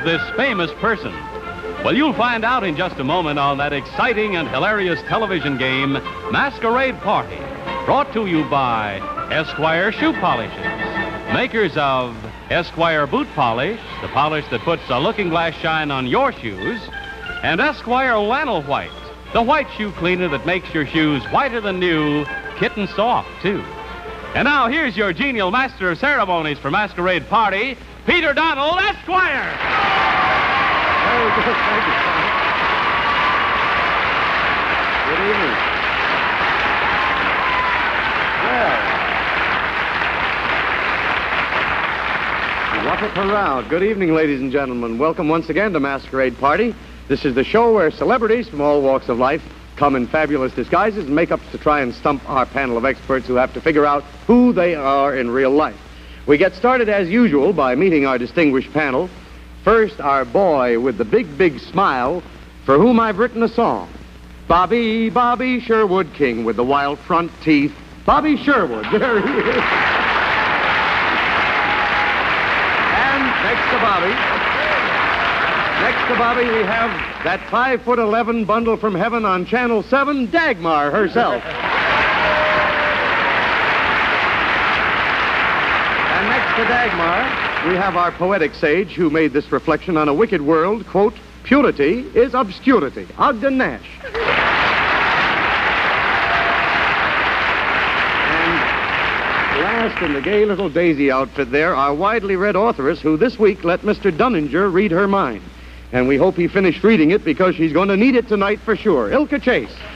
this famous person? Well, you'll find out in just a moment on that exciting and hilarious television game, Masquerade Party, brought to you by Esquire Shoe Polishes, makers of Esquire Boot Polish, the polish that puts a looking-glass shine on your shoes, and Esquire Flannel White, the white shoe cleaner that makes your shoes whiter than new, kitten soft, too. And now, here's your genial master of ceremonies for Masquerade Party, Peter Donald, Esquire! Very good, thank you, Tom. Good evening. Well, what a crowd. Good evening, ladies and gentlemen. Welcome once again to Masquerade Party. This is the show where celebrities from all walks of life come in fabulous disguises and makeups to try and stump our panel of experts who have to figure out who they are in real life. We get started, as usual, by meeting our distinguished panel. First, our boy with the big, big smile, for whom I've written a song. Bobby, Bobby Sherwood King with the wild front teeth. Bobby Sherwood, there he is. And next to Bobby, we have that 5'11" bundle from heaven on Channel 7, Dagmar herself. And next to Dagmar, we have our poetic sage who made this reflection on a wicked world, quote, "Purity is obscurity," Ogden Nash. And last in the gay little daisy outfit there, our widely read authoress who this week let Mr. Dunninger read her mind. And we hope he finished reading it because she's going to need it tonight for sure. Ilka Chase.